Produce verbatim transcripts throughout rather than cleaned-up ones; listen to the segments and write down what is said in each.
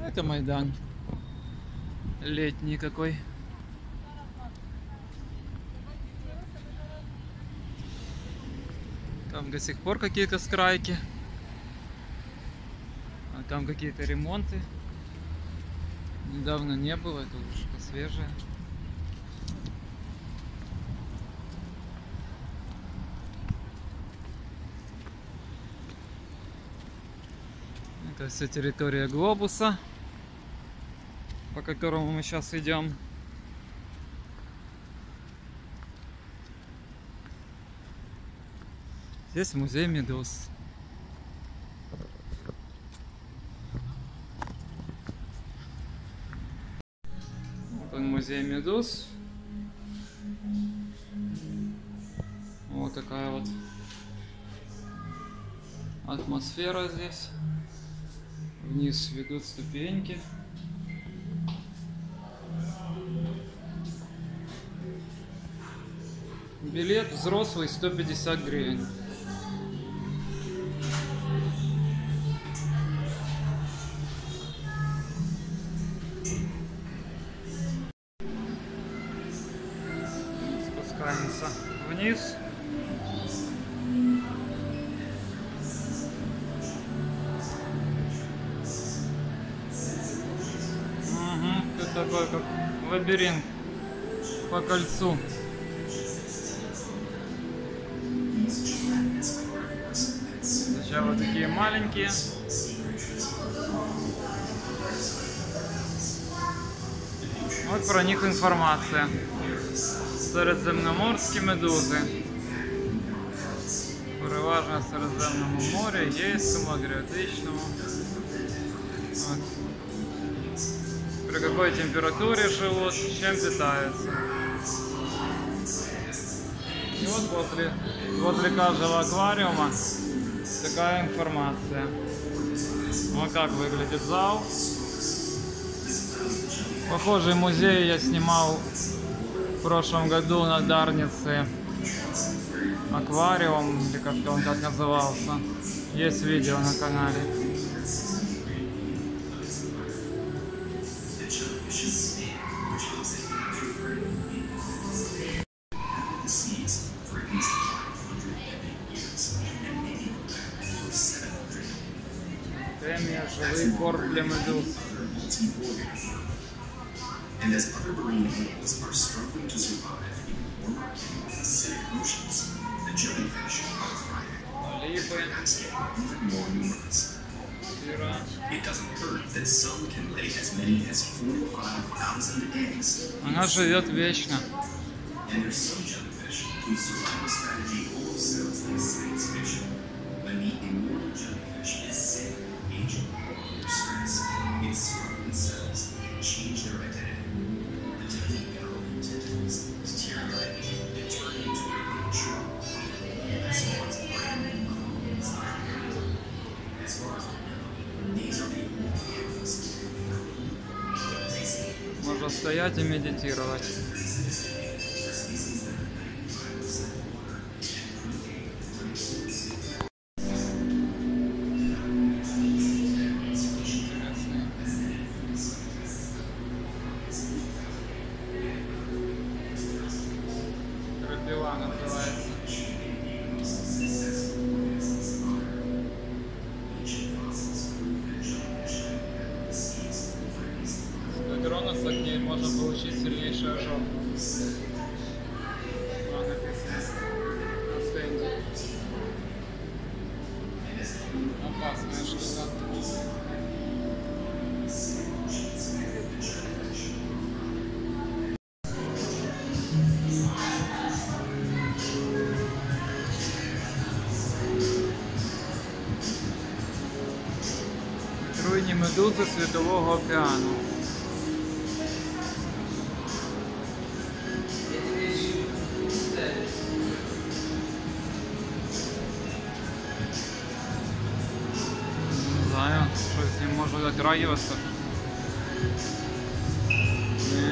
Это Майдан. Летний какой. Там до сих пор какие-то страйки. А там какие-то ремонты. Недавно не было, это уже посвежее. Это вся территория глобуса, по которому мы сейчас идем. Здесь музей медуз. Вот он, музей медуз. Вот такая вот атмосфера здесь. Вниз ведут ступеньки. Билет взрослый сто пятьдесят гривен. Спускаемся вниз. Такой как лабиринт по кольцу. Сначала такие маленькие. Вот про них информация. Середземноморські медузи. Переважно в Середземному морі, Єйському, Адріатичному. Вот. При какой температуре живут, чем питаются. И вот возле, возле каждого аквариума такая информация. Вот как выглядит зал. Похожий музей я снимал в прошлом году на Дарнице. Аквариум, или как-то он так назывался. Есть видео на канале. Темия, живый корм для медуз. And as other marine animals are struggling to survive in warmer and acidic oceans, the jellyfish are thriving. Even more numerous. It doesn't hurt that some can lay as many as forty-five thousand eggs. Она живет вечно. And there's some jellyfish whose survival strategy almost sounds like science fiction. But the immortal jellyfish is sick, aging, or under stress. It's starving cells and change their identity. Можно стоять и медитировать. Крапива называется. Дотронуться к ней можно получить сильнейший ожог. Написано на стенде. Опасная штука. Труйні медузи Світового океану. Не знаю, что с ним можно дотрагиваться. Не.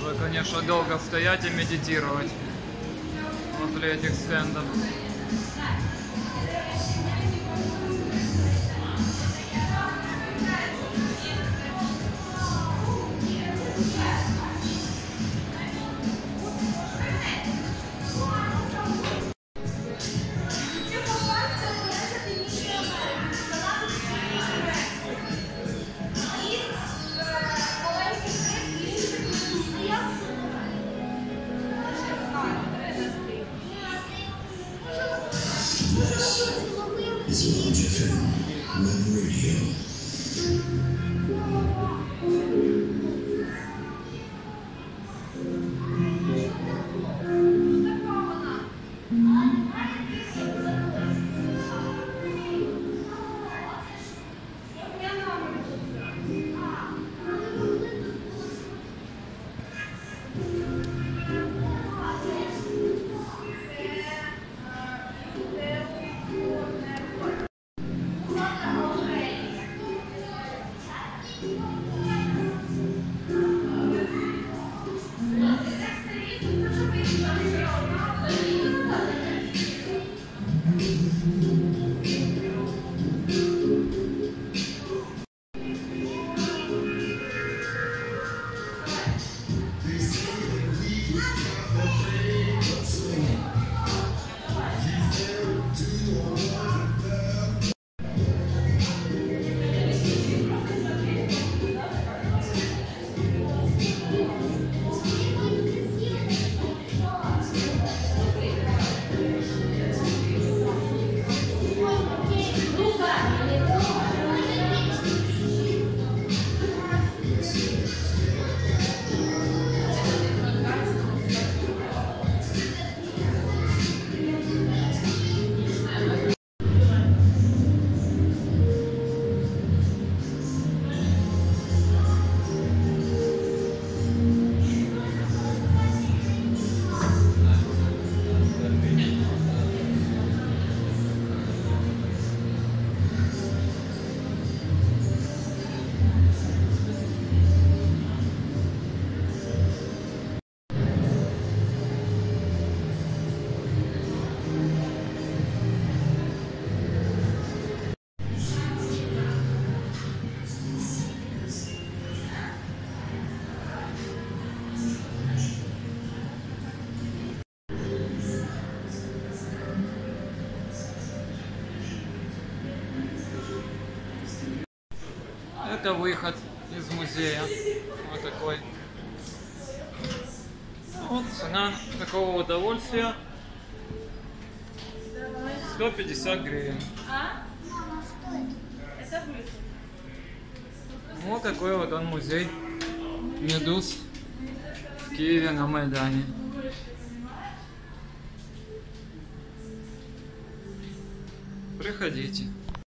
бы, конечно, долго стоять и медитировать возле этих стендов. Это выход из музея. Вот такой. Вот цена такого удовольствия сто пятьдесят гривен. Вот такой вот он музей медуз в Киеве на Майдане. Приходите.